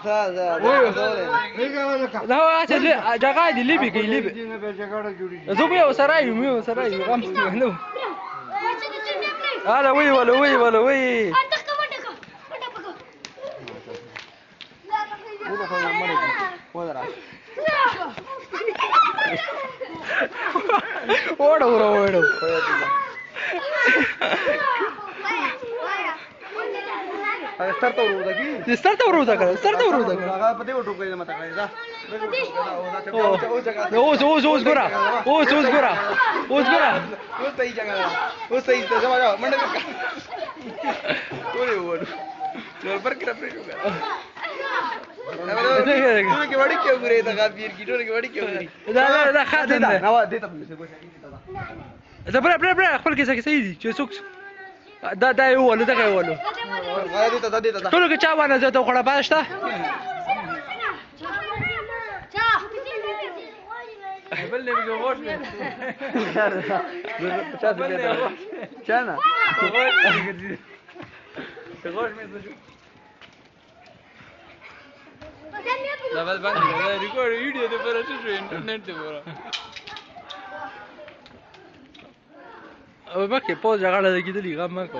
دا چې جګړه دی لیبي کې لیبي زه به سره یم غم نو هلا وی ಓಡು ستارته ورو هغه په دې وټو کې مته کړی دا اوس ګورا اوس ته یې څنګه اوس ته یې ته زما منډه وړو نو پر کې راپرې شو ګره کې وړي کې ګورې دا غابیر کې ټول کې وړي کې ګورې دا خاطر نه نو دې ته زه بره خپل کې څه دي چې څوک دا یو ولو دغه ولو ټول کې چا باندې زه ته خړه پاشته بل نه بيجو غوش چانا غوش مې لا بل باندې ریکارډ ویډیو ته پر شو انټرنیټ ته ورا او باکه پوز جګړه ده کېدلی غم ما کو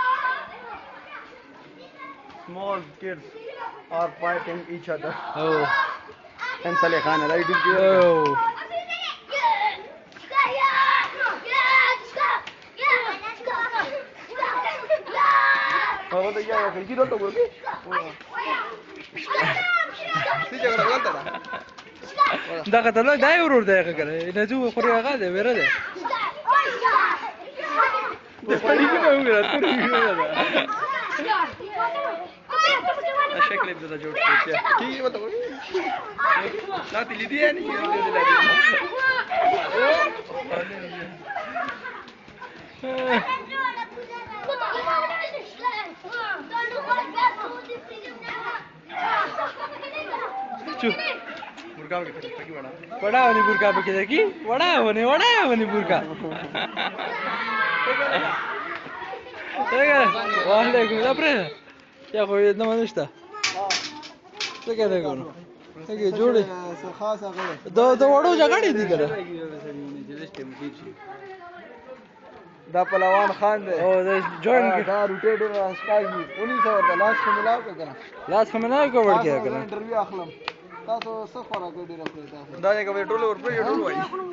small kids are fighting each other and Saleh Khan right is هو ده يا اخي كده تقول ايه دا قتل دا ورور دی هغه کنه نه جو خوري هغه دی وره دی پړې کې نه وګړه ته شکل دې جوړ کړی کی وته لا تلې دی نه یو دې चुप बुरका के की बड़ा वाली बुरका पे की बड़ा वाली बुरका वालेकुम अपने क्या कोई इतना मनुष्य तो क्या देखो ये जोड़े खास आ गए दो वड़ो जगह नहीं दी करे دا پهلوان خان دی او دا جوین دا روټیټر اسکای دی 1900 دا لاس کوملاو کنه لاس کوملاو کوړ کې کنه انټرویو اخلم تاسو څه خورا ګډي راکړی تاسو دا یې کوي ټول ور پرې ټول وای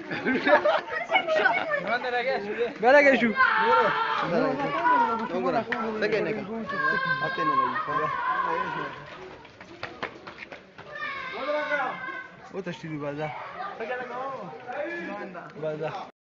باندې راګه شو وګوره څنګه نه اته نه لګي او تشتي بازار څنګه لګاو بازار